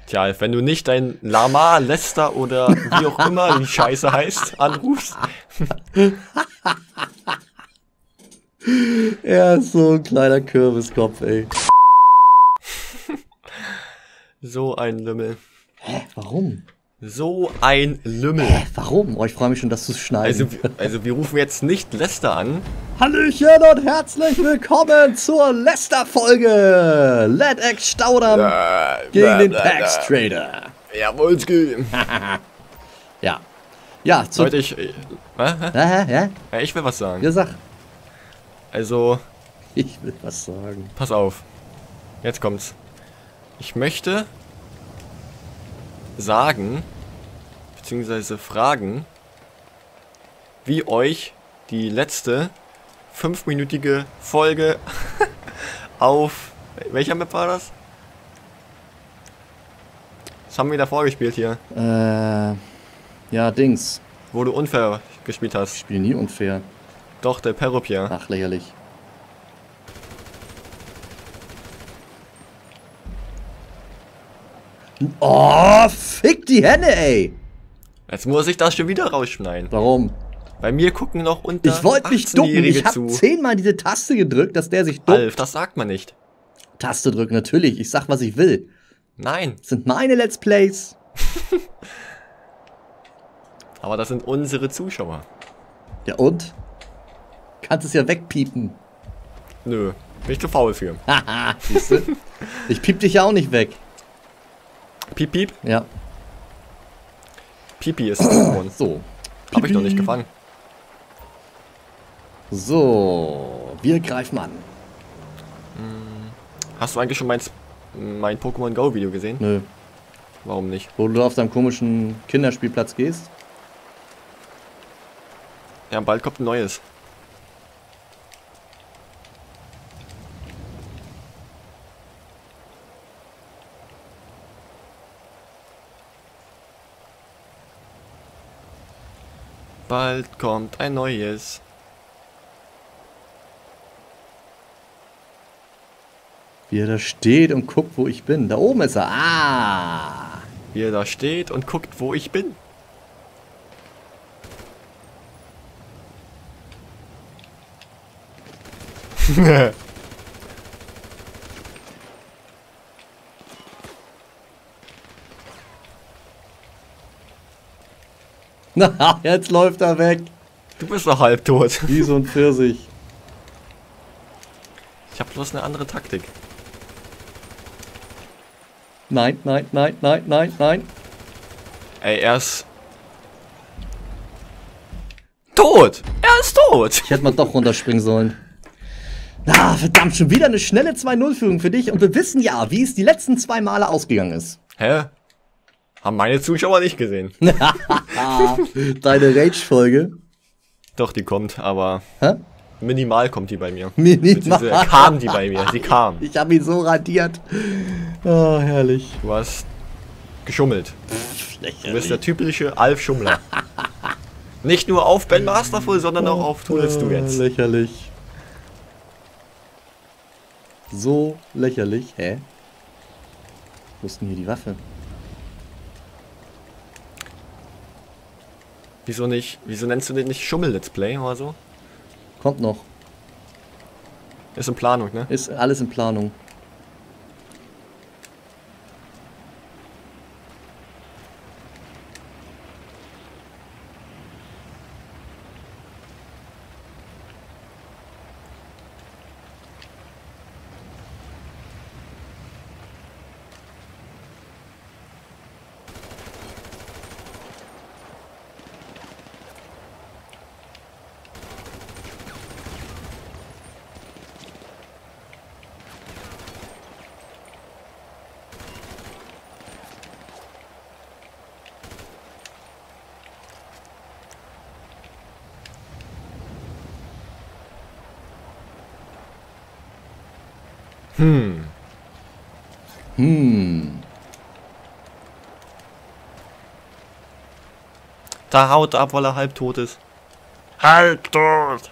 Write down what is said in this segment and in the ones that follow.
Tja, wenn du nicht dein Lama, Lester oder wie auch immer die Scheiße heißt, anrufst. Er ist so ein kleiner Kürbiskopf, ey. So ein Lümmel. Hä, warum? So ein Lümmel. Hä, warum? Oh, ich freue mich schon, das zu schneiden. Also wir rufen jetzt nicht Lester an. Hallöchen und herzlich willkommen zur Lester-Folge. LedX Staudamm gegen den Pax Trader. Jawohlski. Ja. Ja, Leute, ich will was sagen. Ja, sag. Also, Ich will was sagen. pass auf. Jetzt kommt's. Ich möchte sagen, beziehungsweise fragen, wie euch die letzte 5-minütige Folge auf... Welcher Map war das? Was haben wir da vorgespielt hier? Ja, Dings. Wo du unfair gespielt Ich hast. spiele nie unfair. Doch, der Perrupier. Ach, lächerlich. Oh, fick die Henne, ey. Jetzt muss ich das schon wieder rausschneiden. Warum? Bei mir gucken noch unter Ich wollte mich ducken. 18-Jährige Ich habe zu. 10-mal diese Taste gedrückt, dass der sich duckt. Alf, das sagt man nicht. Taste drücken, natürlich. Ich sag, was ich will. Nein, Das sind meine Let's Plays. aber das sind unsere Zuschauer. Ja, und? Kannst es ja wegpiepen. Nö, bin ich zu faul für. Haha, siehst du? Ich piep dich ja auch nicht weg. Piep, piep. Ja, Pipi ist geworden. so. Hab ich noch nicht Pipi. gefangen. So, wir greifen an. Hast du eigentlich schon mein Pokémon Go Video gesehen? Nö, Warum nicht? wo du auf deinem komischen Kinderspielplatz gehst. Ja, bald kommt ein neues. Bald kommt ein neues. Wie er da steht und guckt, wo ich bin. Da oben ist er. Ah! Wie er da steht und guckt, wo ich bin. Na, jetzt läuft er weg. Du bist doch halbtot. Wie so ein Pfirsich. Ich habe bloß eine andere Taktik. Nein, nein, nein, nein, nein, nein. Ey, er ist tot. Er ist tot. Ich hätte mal doch runterspringen sollen. Ah, verdammt, schon wieder eine schnelle 2-0-Führung für dich. Und wir wissen ja, wie es die letzten 2 Male ausgegangen ist. Hä? Haben meine Zuschauer nicht gesehen. Deine Rage-Folge. Doch, die kommt, aber Hä? minimal kommt die bei mir. Minimal. Beziehungsweise kam die bei mir. Sie kam. Ich habe ihn so radiert. Oh, herrlich. Du hast geschummelt. Du bist der typische Alf-Schummler. Nicht nur auf Ben Masterful, sondern auch auf Tunnelst du jetzt. Lächerlich. So lächerlich. Hä? Wo ist denn hier die Waffe? Wieso nicht? Wieso nennst du den nicht Schummel-Let's Play oder so? Kommt noch. Ist in Planung, ne? Ist alles in Planung. Da haut er ab, weil er halbtot ist. Halbtot!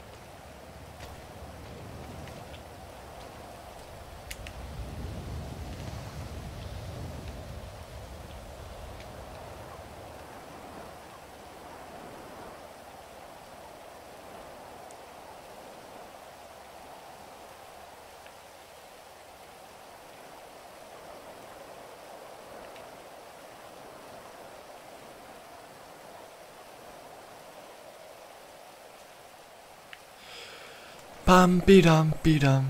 Bam, bidam, bidam.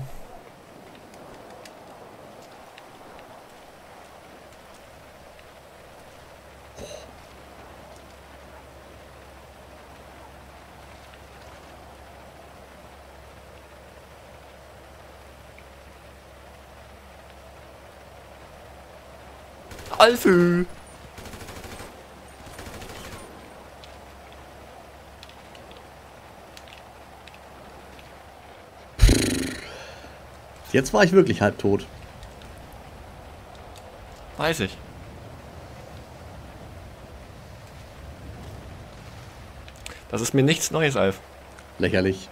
Alfö. Jetzt war ich wirklich halb tot. Weiß ich. Das ist mir nichts Neues, Alf. Lächerlich.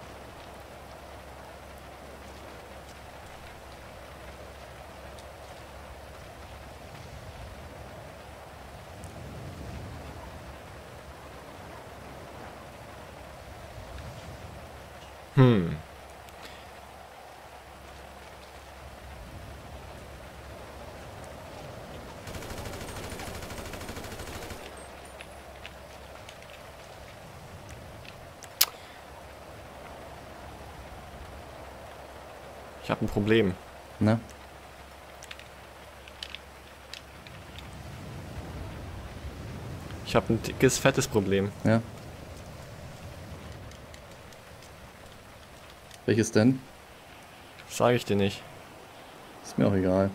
Ich habe ein Problem. Ne? Ich habe ein dickes, fettes Problem. Ja. Welches denn? Sage ich dir nicht. Ist mir auch egal.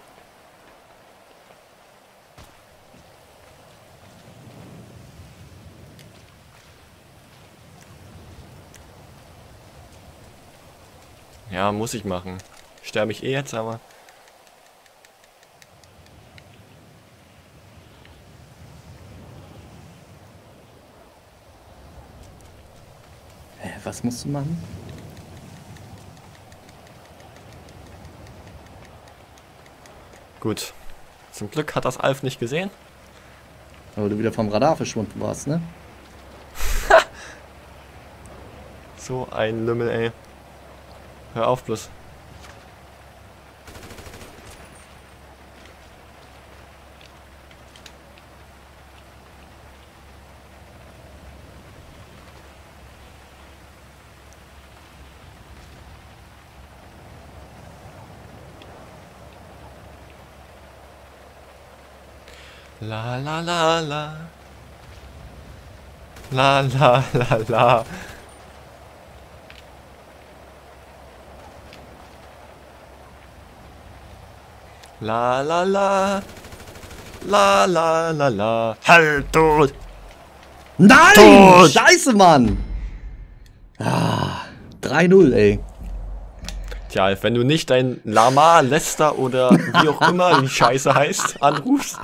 Ja, muss ich machen. Sterbe ich eh jetzt, aber... Hä, was musst du machen? Gut. Zum Glück hat das Alf nicht gesehen. Weil du wieder vom Radar verschwunden warst, ne? So ein Lümmel, ey. Hör auf bloß. La la la la. La la la la. La la la. La la la la. Halt tot! Nein! Tot! Scheiße, Mann! Ah, 3-0, ey. Tja, Alf, wenn du nicht dein Lama, Lester oder wie auch immer die Scheiße heißt, anrufst.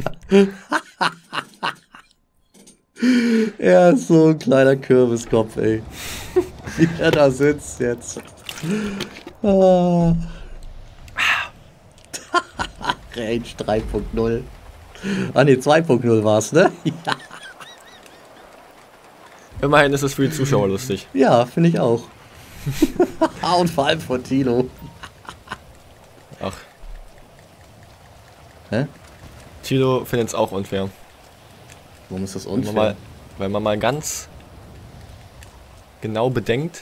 Er ist so ein kleiner Kürbiskopf, ey. Wie er da sitzt jetzt. Ah. Range 3.0. Ah ne, 2.0 war's, ne? Immerhin ist es für die Zuschauer lustig. Ja, finde ich auch. Und vor allem von Tilo. Ach, Hä? Tilo findet es auch unfair. Warum ist das Wenn man unfair? mal, weil man mal ganz genau bedenkt,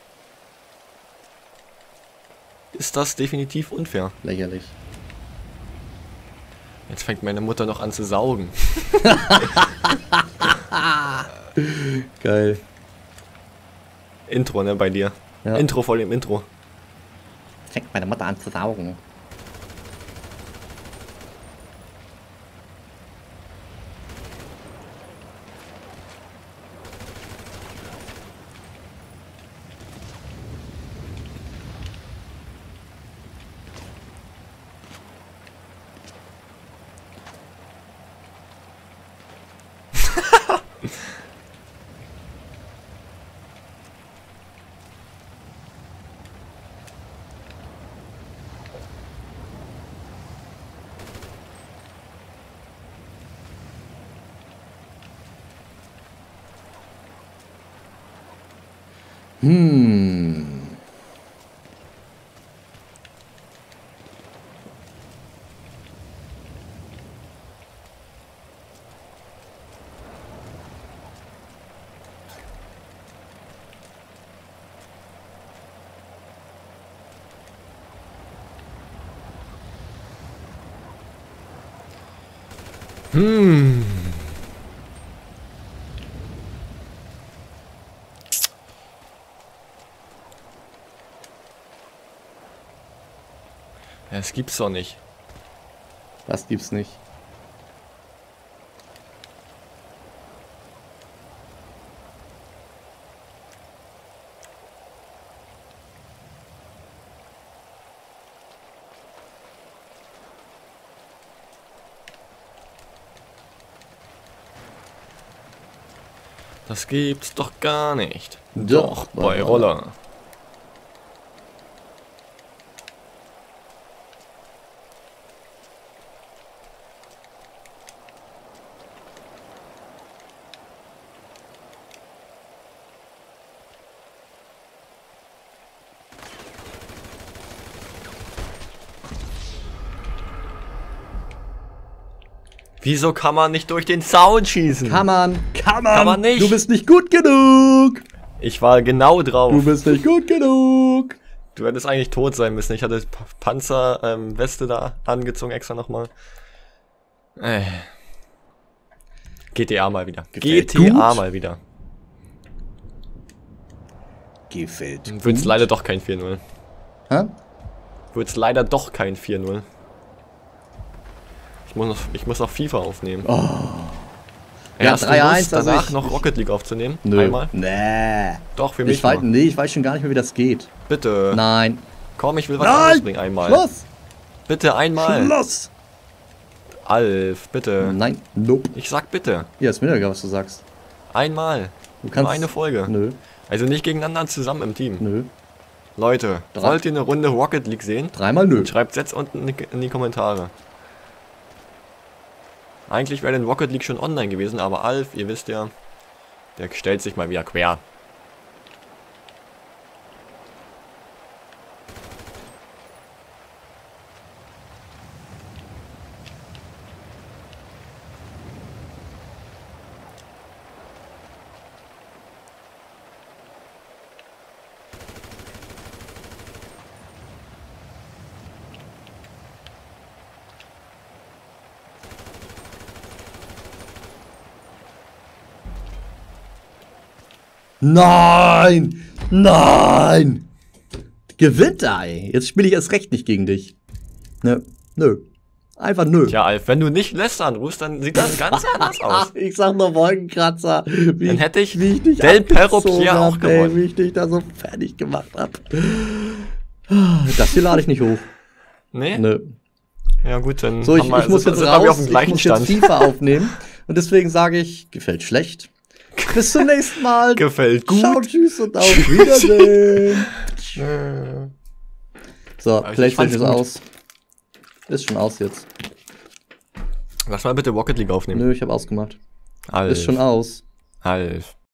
ist das definitiv unfair. Lächerlich. Jetzt fängt meine Mutter noch an zu saugen. Geil. Intro, ne, bei dir. Ja. Intro vor dem Intro. Fängt meine Mutter an zu saugen. Das gibt's doch nicht. Das gibt's nicht. Das gibt's doch gar nicht. Doch, bei Roller. Wieso kann man nicht durch den Zaun schießen? Kann man nicht. Du bist nicht gut genug. Ich war genau drauf. Du bist nicht gut genug. Du hättest eigentlich tot sein müssen. Ich hatte Panzerweste da angezogen extra nochmal. GTA mal wieder. Gefällt GTA gut. mal wieder. Gefällt Wird's leider doch kein 4-0. Hä? Wird's leider doch kein 4-0. Ich muss noch FIFA aufnehmen. Oh. Ja, Ja, hast du 3-1, Lust, also danach ich- noch Rocket League aufzunehmen? Nö. Einmal? Nee. Doch, für mich Ich weiß, nur. nee, ich weiß schon gar nicht mehr, wie das geht. Bitte. Nein. Komm, ich will was anderes bringen. Einmal. Schluss. Bitte, einmal. Schluss. Alf, bitte. Nein. Nope. Ich sag bitte. Ja, ist mir egal, was du sagst. Einmal. Du kannst... Nur eine Folge. Nö. Also nicht gegeneinander, zusammen im Team. Nö. Leute, Drei- wollt ihr eine Runde Rocket League sehen? Dreimal nö. Schreibt jetzt unten in die Kommentare. Eigentlich wäre denn Rocket League schon online gewesen, aber Alf, ihr wisst ja, der stellt sich mal wieder quer. Nein! Nein! Gewinnt, ey. Jetzt spiele ich erst recht nicht gegen dich. Nö. Nö. Einfach nö. Tja, Alf, wenn du nicht Lester anrufst, dann sieht das ganz anders aus. Ich sag nur Wolkenkratzer. Wie Dann hätte ich wie dich Del Perro abgezogen Pierre auch hab, ey, gewonnen. wie ich dich da so fertig gemacht hab. Das hier lade ich nicht hoch. Nee? Nö. Ja gut, dann So, ich muss jetzt sind wir raus. auf dem Ich gleichen muss jetzt Stand. FIFA aufnehmen. Und deswegen sage ich, gefällt schlecht. Bis zum nächsten Mal. Gefällt gut. Ciao, tschüss und auf Wiedersehen. So, Also ich PlayStation ist fand's gut. aus. Ist schon aus jetzt. Lass mal bitte Rocket League aufnehmen. Nö, ich habe ausgemacht. Alf. Ist schon aus. Alf.